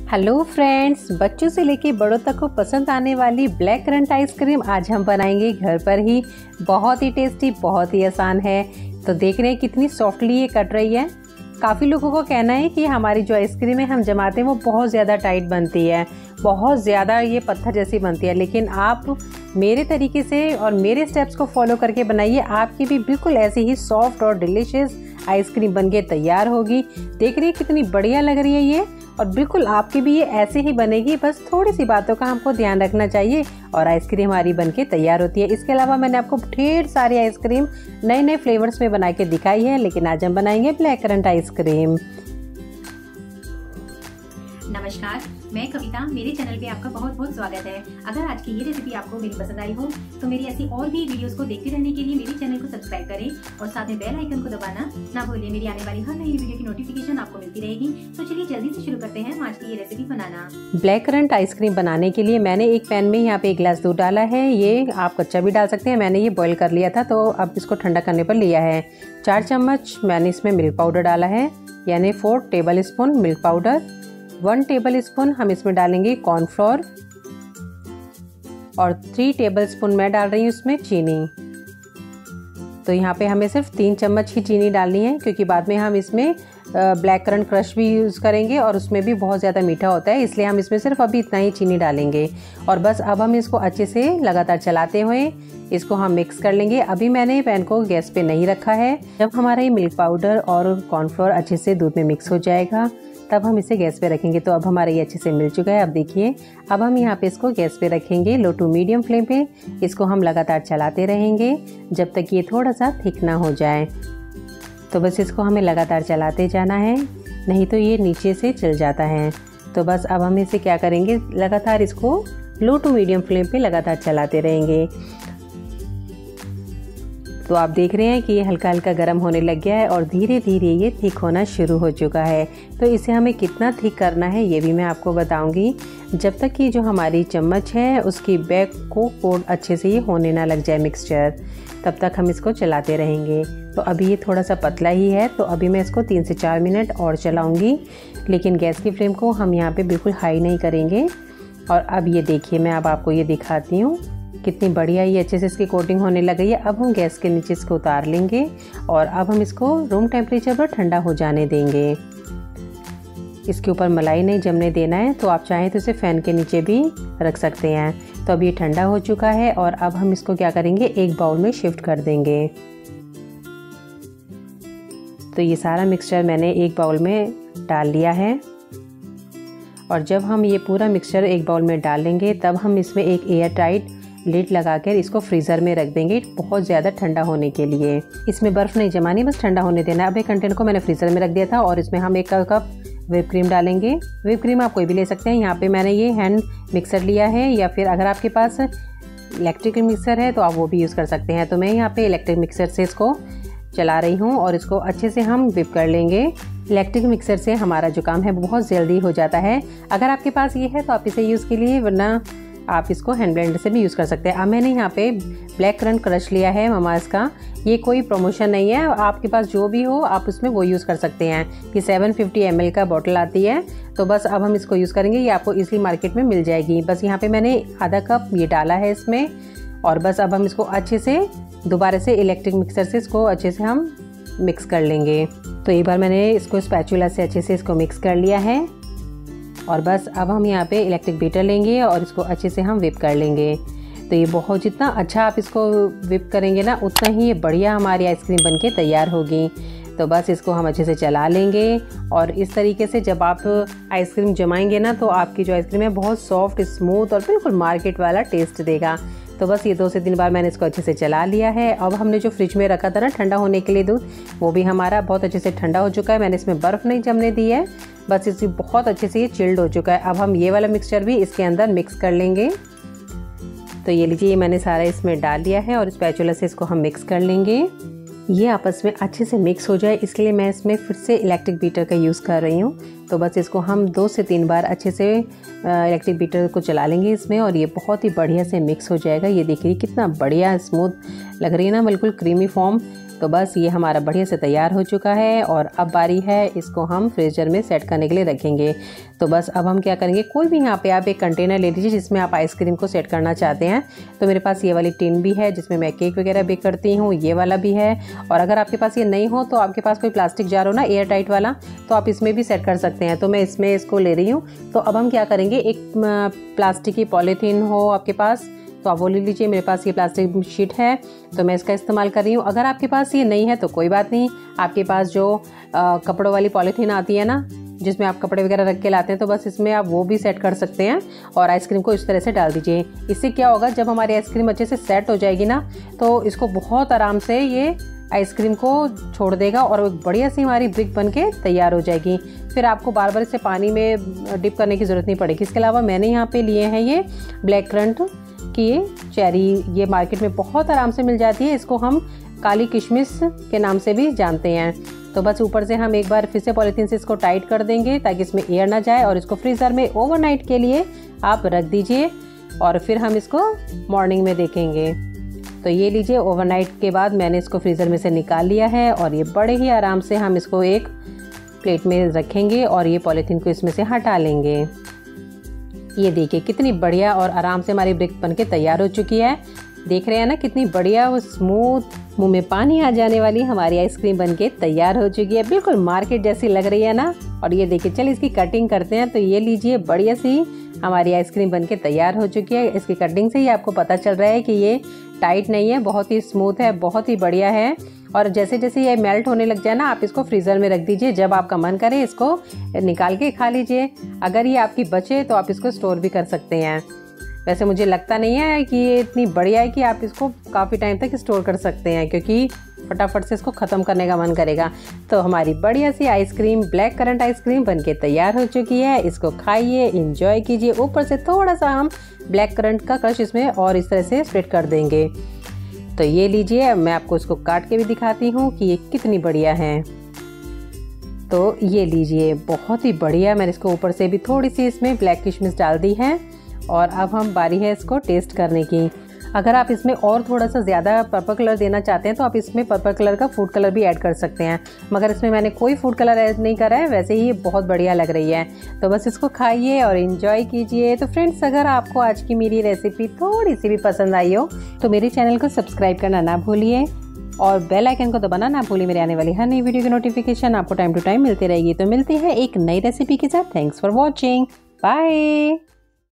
Hello friends, बच्चों से लेके बड़ों तक को पसंद आने वाली ब्लैक करंट आइसक्रीम आज हम बनाएंगे घर पर ही। बहुत ही टेस्टी, बहुत ही आसान है। तो देख रहे हैं कितनी सॉफ्टली ये कट रही है। काफ़ी लोगों को कहना है कि हमारी जो आइसक्रीम है हम जमाते हैं वो बहुत ज़्यादा टाइट बनती है, बहुत ज़्यादा ये पत्थर जैसी बनती है। लेकिन आप मेरे तरीके से और मेरे स्टेप्स को फॉलो करके बनाइए, आपकी भी बिल्कुल ऐसी ही सॉफ्ट और डिलीशियस आइसक्रीम बनके तैयार होगी। देख रही है कितनी बढ़िया लग रही है ये, और बिल्कुल आपकी भी ये ऐसे ही बनेगी। बस थोड़ी सी बातों का हमको ध्यान रखना चाहिए और आइसक्रीम हमारी बनके तैयार होती है। इसके अलावा मैंने आपको ढेर सारी आइसक्रीम नए नए फ्लेवर्स में बना के दिखाई है, लेकिन आज हम बनाएंगे ब्लैक करंट आइसक्रीम। नमस्कार, मैं कविता। मेरे चैनल पे आपका बहुत बहुत स्वागत है। अगर आज की ये रेसिपी आपको मेरी पसंद आई हो तो मेरी ऐसी और भी वीडियोस को देखते रहने के लिए मेरे चैनल को सब्सक्राइब करें और साथ में बेल आइकन को दबाना ना भूलिए। मेरी आने वाली हर नई वीडियो की नोटिफिकेशन आपको मिलती रहेगी। तो चलिए जल्दी से शुरू करते हैं आज की ये रेसिपी बनाना। ब्लैक करंट आइसक्रीम बनाने के लिए मैंने एक पैन में यहाँ पे 1 गिलास दूध डाला है। ये आप कच्चा भी डाल सकते हैं, मैंने ये बॉईल कर लिया था तो अब इसको ठंडा करने पर लिया है। 4 चम्मच मैंने इसमें मिल्क पाउडर डाला है, यानी 4 tablespoon milk powder. 1 tablespoon हम इसमें डालेंगे कॉर्नफ्लोर और 3 टेबल स्पून मैं डाल रही हूँ इसमें चीनी। तो यहाँ पे हमें सिर्फ 3 चम्मच ही चीनी डालनी है, क्योंकि बाद में हम इसमें ब्लैक करंट क्रश भी यूज़ करेंगे और उसमें भी बहुत ज़्यादा मीठा होता है, इसलिए हम इसमें सिर्फ अभी इतना ही चीनी डालेंगे। और बस अब हम इसको अच्छे से लगातार चलाते हुए इसको हम मिक्स कर लेंगे। अभी मैंने पैन को गैस पे नहीं रखा है। जब हमारा ये मिल्क पाउडर और कॉर्नफ्लोर अच्छे से दूध में मिक्स हो जाएगा तब हम इसे गैस पे रखेंगे। तो अब हमारा ये अच्छे से मिल चुका है। अब देखिए, अब हम यहाँ पे इसको गैस पे रखेंगे लो टू मीडियम फ्लेम पे। इसको हम लगातार चलाते रहेंगे जब तक ये थोड़ा सा थिक ना हो जाए। तो बस इसको हमें लगातार चलाते जाना है, नहीं तो ये नीचे से चल जाता है। तो बस अब हम इसे क्या करेंगे, लगातार इसको लो टू मीडियम फ्लेम पे लगातार चलाते रहेंगे। तो आप देख रहे हैं कि ये हल्का हल्का गर्म होने लग गया है और धीरे धीरे ये थिक होना शुरू हो चुका है। तो इसे हमें कितना थिक करना है ये भी मैं आपको बताऊंगी। जब तक कि जो हमारी चम्मच है उसकी बैक को कोट अच्छे से ये होने ना लग जाए मिक्सचर, तब तक हम इसको चलाते रहेंगे। तो अभी ये थोड़ा सा पतला ही है, तो अभी मैं इसको 3 से 4 मिनट और चलाऊँगी, लेकिन गैस की फ्लेम को हम यहाँ पर बिल्कुल हाई नहीं करेंगे। और अब ये देखिए, मैं अब आपको ये दिखाती हूँ कितनी बढ़िया ये अच्छे से इसकी कोटिंग होने लग गई है। अब हम गैस के नीचे इसको उतार लेंगे और अब हम इसको रूम टेम्परेचर पर ठंडा हो जाने देंगे। इसके ऊपर मलाई नहीं जमने देना है, तो आप चाहें तो इसे फ़ैन के नीचे भी रख सकते हैं। तो अब ये ठंडा हो चुका है और अब हम इसको क्या करेंगे, एक बाउल में शिफ्ट कर देंगे। तो ये सारा मिक्सचर मैंने एक बाउल में डाल लिया है। और जब हम ये पूरा मिक्सचर एक बाउल में डालेंगे तब हम इसमें एक एयर टाइट लिड लगाकर इसको फ्रीज़र में रख देंगे बहुत ज़्यादा ठंडा होने के लिए। इसमें बर्फ़ नहीं जमानी, बस ठंडा होने देना है। अब एक कंटेनर को मैंने फ्रीज़र में रख दिया था और इसमें हम 1 कप व्हिप क्रीम डालेंगे। व्हिप क्रीम आप कोई भी ले सकते हैं। यहाँ पे मैंने ये हैंड मिक्सर लिया है, या फिर अगर आपके पास इलेक्ट्रिक मिक्सर है तो आप वो भी यूज़ कर सकते हैं। तो मैं यहाँ पे इलेक्ट्रिक मिक्सर से इसको चला रही हूँ और इसको अच्छे से हम व्हिप कर लेंगे। इलेक्ट्रिक मिक्सर से हमारा जो काम है बहुत जल्दी हो जाता है। अगर आपके पास ये है तो आप इसे यूज़ के लिए, वरना आप इसको हैंड ब्लेंडर से भी यूज़ कर सकते हैं। अब मैंने यहाँ पे ब्लैक करंट क्रश लिया है ममाज़ का। ये कोई प्रमोशन नहीं है, आपके पास जो भी हो आप उसमें वो यूज़ कर सकते हैं। ये 750 ml का बॉटल आती है। तो बस अब हम इसको यूज़ करेंगे, ये आपको इजीली मार्केट में मिल जाएगी। बस यहाँ पे मैंने आधा कप ये डाला है इसमें, और बस अब हम इसको अच्छे से दोबारा से इलेक्ट्रिक मिक्सर से इसको अच्छे से हम मिक्स कर लेंगे। तो एक बार मैंने इसको स्पैचुला से अच्छे से इसको मिक्स कर लिया है। और बस अब हम यहाँ पे इलेक्ट्रिक बीटर लेंगे और इसको अच्छे से हम व्हिप कर लेंगे। तो ये बहुत, जितना अच्छा आप इसको व्हिप करेंगे ना उतना ही ये बढ़िया हमारी आइसक्रीम बनके तैयार होगी। तो बस इसको हम अच्छे से चला लेंगे और इस तरीके से जब आप आइसक्रीम जमाएंगे ना तो आपकी जो आइसक्रीम है बहुत सॉफ्ट, स्मूथ और बिल्कुल मार्केट वाला टेस्ट देगा। तो बस ये 2 से 3 बार मैंने इसको अच्छे से चला लिया है। अब हमने जो फ्रिज में रखा था ना ठंडा होने के लिए दूध, वो भी हमारा बहुत अच्छे से ठंडा हो चुका है। मैंने इसमें बर्फ़ नहीं जमने दी है, बस इसी बहुत अच्छे से ये चिल्ड हो चुका है। अब हम ये वाला मिक्सचर भी इसके अंदर मिक्स कर लेंगे। तो ये लीजिए, ये मैंने सारा इसमें डाल दिया है और स्पैचुला से इसको हम मिक्स कर लेंगे। ये आपस में अच्छे से मिक्स हो जाए इसलिए मैं इसमें फिर से इलेक्ट्रिक बीटर का यूज़ कर रही हूँ। तो बस इसको हम 2 से 3 बार अच्छे से इलेक्ट्रिक बीटर को चला लेंगे इसमें, और ये बहुत ही बढ़िया से मिक्स हो जाएगा। ये देखिए कितना बढ़िया स्मूथ लग रही है ना, बिल्कुल क्रीमी फॉर्म। तो बस ये हमारा बढ़िया से तैयार हो चुका है और अब बारी है इसको हम फ्रीजर में सेट करने के लिए रखेंगे। तो बस अब हम क्या करेंगे, कोई भी यहाँ पे आप एक कंटेनर ले लीजिए जिसमें आप आइसक्रीम को सेट करना चाहते हैं। तो मेरे पास ये वाली टिन भी है जिसमें मैं केक वगैरह बेक करती हूँ, ये वाला भी है। और अगर आपके पास ये नहीं हो तो आपके पास कोई प्लास्टिक जार हो ना एयर टाइट वाला, तो आप इसमें भी सेट कर सकते हैं। तो मैं इसमें इसको ले रही हूँ। तो अब हम क्या करेंगे, एक प्लास्टिक की पॉलीथीन हो आपके पास तो आप वो ले लीजिए। मेरे पास ये प्लास्टिक शीट है तो मैं इसका इस्तेमाल कर रही हूँ। अगर आपके पास ये नहीं है तो कोई बात नहीं, आपके पास जो कपड़ों वाली पॉलीथीन आती है ना जिसमें आप कपड़े वगैरह रख के लाते हैं, तो बस इसमें आप वो भी सेट कर सकते हैं और आइसक्रीम को इस तरह से डाल दीजिए। इससे क्या होगा, जब हमारी आइसक्रीम अच्छे से सेट हो जाएगी ना तो इसको बहुत आराम से ये आइसक्रीम को छोड़ देगा और एक बढ़िया सी हमारी ब्रिक बन के तैयार हो जाएगी। फिर आपको बार बार इसे पानी में डिप करने की ज़रूरत नहीं पड़ेगी। इसके अलावा मैंने यहाँ पे लिए हैं ये ब्लैक करंट की ये चेरी, ये मार्केट में बहुत आराम से मिल जाती है। इसको हम काली किशमिश के नाम से भी जानते हैं। तो बस ऊपर से हम एक बार फिर से पॉलीथीन से इसको टाइट कर देंगे ताकि इसमें एयर ना जाए और इसको फ्रीज़र में ओवरनाइट के लिए आप रख दीजिए और फिर हम इसको मॉर्निंग में देखेंगे। तो ये लीजिए, ओवरनाइट के बाद मैंने इसको फ्रीज़र में से निकाल लिया है और ये बड़े ही आराम से हम इसको एक प्लेट में रखेंगे और ये पॉलीथीन को इसमें से हटा लेंगे। ये देखिए कितनी बढ़िया और आराम से हमारी ब्रिक बन के तैयार हो चुकी है। देख रहे हैं ना कितनी बढ़िया वो स्मूथ, मुंह में पानी आ जाने वाली हमारी आइसक्रीम बन के तैयार हो चुकी है। बिल्कुल मार्केट जैसी लग रही है ना। और ये देखिए, चलिए इसकी कटिंग करते हैं। तो ये लीजिए, बढ़िया सी हमारी आइसक्रीम बन के तैयार हो चुकी है। इसकी कटिंग से ही आपको पता चल रहा है कि ये टाइट नहीं है, बहुत ही स्मूथ है, बहुत ही बढ़िया है। और जैसे जैसे ये मेल्ट होने लग जाए ना, आप इसको फ्रीज़र में रख दीजिए। जब आपका मन करे इसको निकाल के खा लीजिए। अगर ये आपकी बचे तो आप इसको स्टोर भी कर सकते हैं। वैसे मुझे लगता नहीं है कि ये इतनी बढ़िया है कि आप इसको काफ़ी टाइम तक स्टोर कर सकते हैं, क्योंकि फटाफट से इसको ख़त्म करने का मन करेगा। तो हमारी बढ़िया सी आइसक्रीम, ब्लैक करंट आइसक्रीम बनके तैयार हो चुकी है। इसको खाइए, इंजॉय कीजिए। ऊपर से थोड़ा सा हम ब्लैक करंट का क्रश इसमें और इस तरह से स्प्रेड कर देंगे। तो ये लीजिए, मैं आपको इसको काट के भी दिखाती हूँ कि ये कितनी बढ़िया है। तो ये लीजिए, बहुत ही बढ़िया। मैंने इसको ऊपर से भी थोड़ी सी इसमें ब्लैक किशमिश डाल दी है और अब हम बारी है इसको टेस्ट करने की। अगर आप इसमें और थोड़ा सा ज़्यादा पर्पल कलर देना चाहते हैं तो आप इसमें पर्पल कलर का फूड कलर भी ऐड कर सकते हैं, मगर इसमें मैंने कोई फूड कलर ऐड नहीं करा है। वैसे ही ये बहुत बढ़िया लग रही है। तो बस इसको खाइए और इन्जॉय कीजिए। तो फ्रेंड्स, अगर आपको आज की मेरी रेसिपी थोड़ी सी भी पसंद आई हो तो मेरे चैनल को सब्सक्राइब करना ना भूलिए और बेल आइकन को दबाना ना भूलिए। मेरे आने वाली हर नई वीडियो की नोटिफिकेशन आपको टाइम टू टाइम मिलती रहेगी। तो मिलती है एक नई रेसिपी के साथ। Thanks for watching, bye.